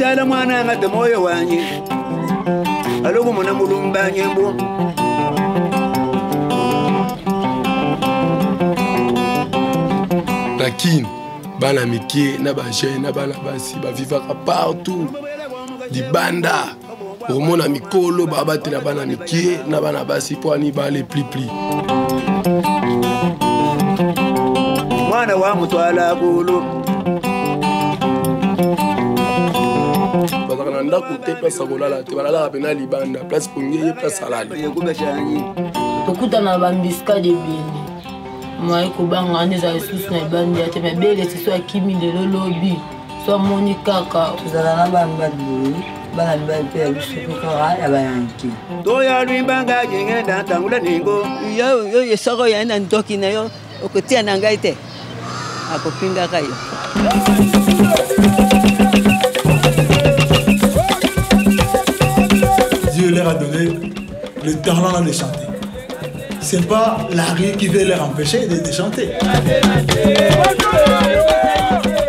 Yala mwana ngate moyo wanyi Alugu muna mulumba nyembo Lakini bana mike na ba jeune na bana basi ba vivaka partout di banda omona mikolo ba batela bana mike na bana basi po ani ba les pli mwana wa mutwala gulu bazaka na ndako te place kolala te balala pena libanda place pongeye place alali tokutana bambisika de bini moi kubanga neza isusu na bandi ate mabele siso akimi lelo lobi so moni kaka tuzala na bambali bana mbape ya bisuku kara ya bayanki to ya lwimbanga jingenda tangula ningo yo yesoko ya na ndoki na yo okotia na ngai te akopinga kayo Dieu leur a donné le talent de chanter. C'est pas la rue qui veut leur empêcher de chanter.